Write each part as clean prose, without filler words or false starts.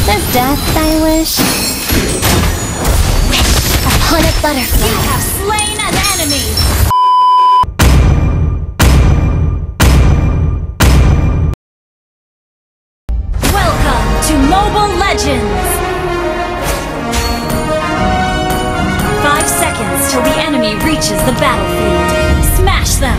Is death thy wish? Upon a butterfly. You have slain an enemy! Welcome to Mobile Legends! 5 seconds till the enemy reaches the battlefield. Smash them!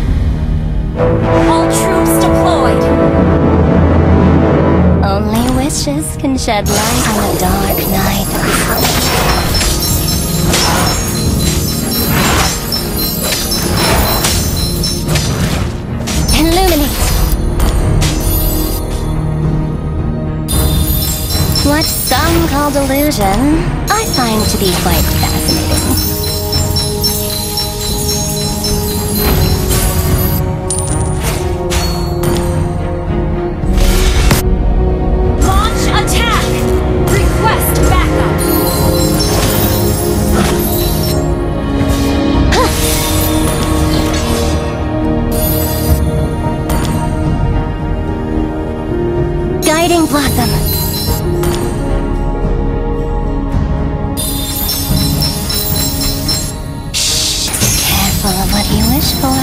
All troops deployed! Only wishes can shed light on the dark night. Illuminate! What some call delusion, I find to be quite fascinating. Guiding Blossom. Shh, be careful of what you wish for.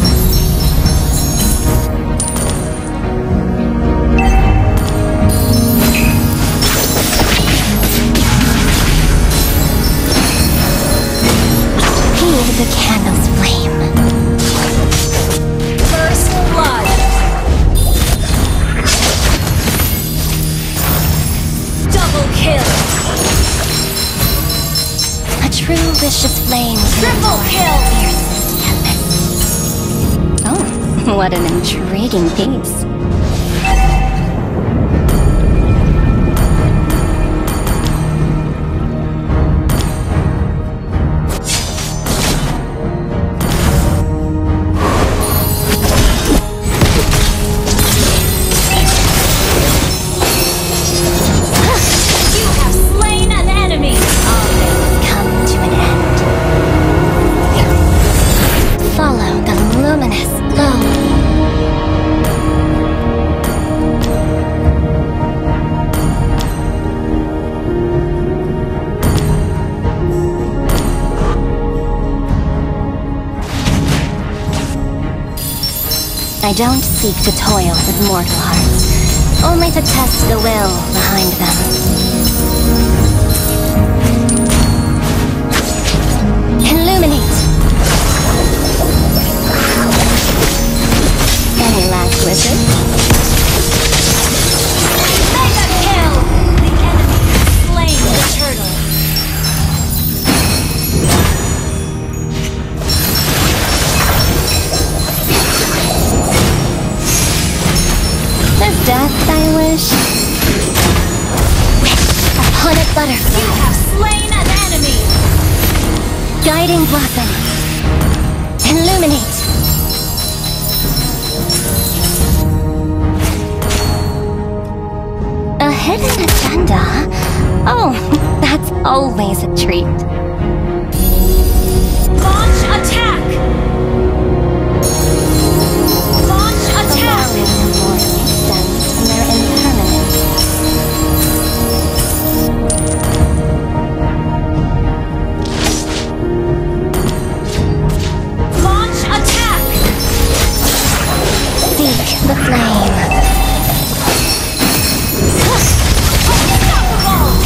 Heed the candle's flame. First blood. Double kill. A true vicious flame. Triple kill. Oh, what an intriguing piece. I don't seek to toil with mortal hearts, only to test the will behind them. Illuminate! Any last wishes? Mega kill! The enemy has slain the turtle. Is death thy wish? Upon a butterfly. You have slain an enemy! Guiding Blossom. Illuminate. A hidden agenda? Oh, that's always a treat. Launch attack! Launch attack! Stems from their impermanence. Launch attack! Seek the flame. Unstoppable!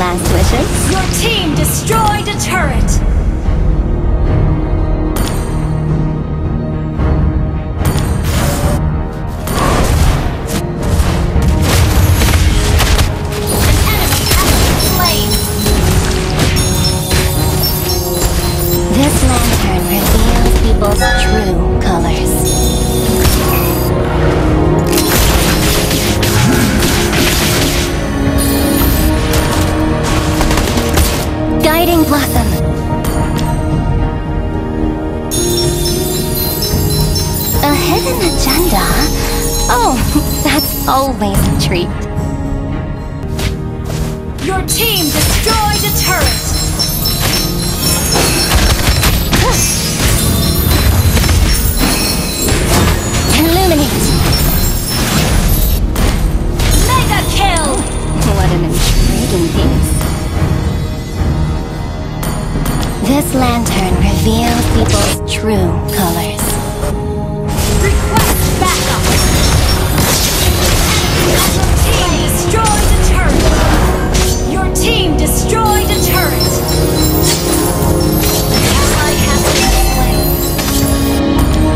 last wishes? Your team destroyed a turret! This lantern reveals people's true colors. Guiding Blossom. A hidden agenda? Oh, that's always a treat. Your team destroyed a turret! Illuminate! Mega kill! What an intriguing piece. This lantern reveals people's true colors. Request backup! Your team destroyed a turret! Ally has been slain.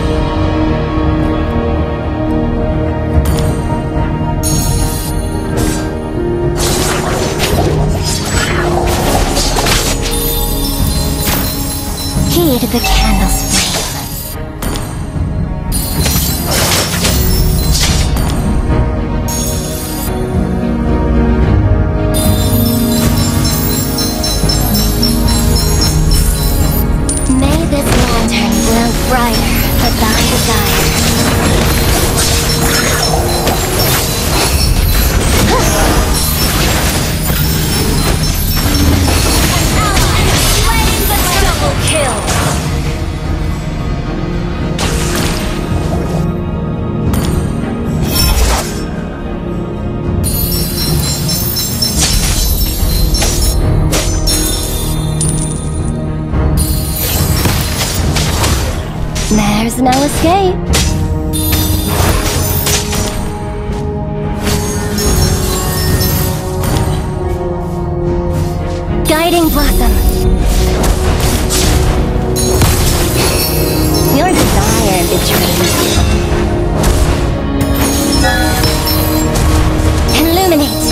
Heed the candle's flame. May this lantern glow brighter for thy desire. Slain the double kill! There's no escape. Guiding Blossom. Your desire betrays you. Illuminate.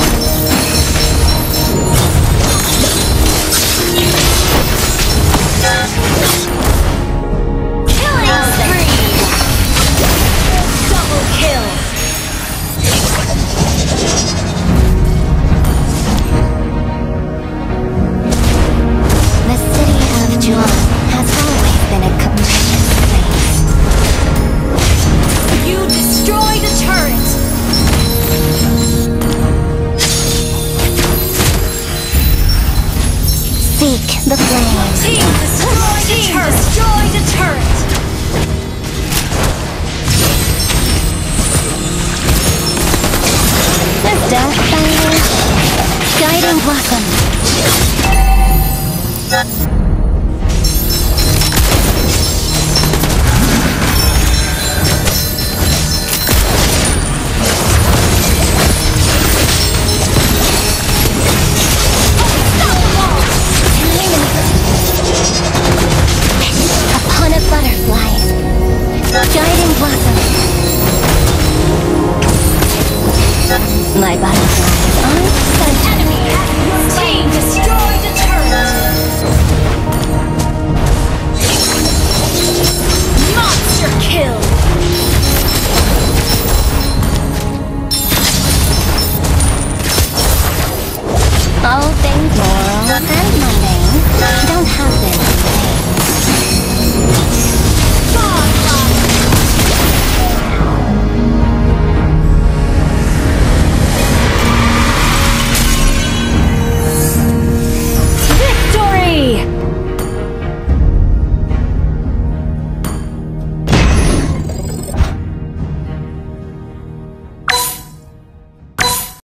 Seek the flame. Team destroyed a turret! The Deathfire. Guiding Blossom. Upon a butterfly. Guiding Blossom. My butterflies are sent. Enemy has your team destroyed a turret! Monster kill! All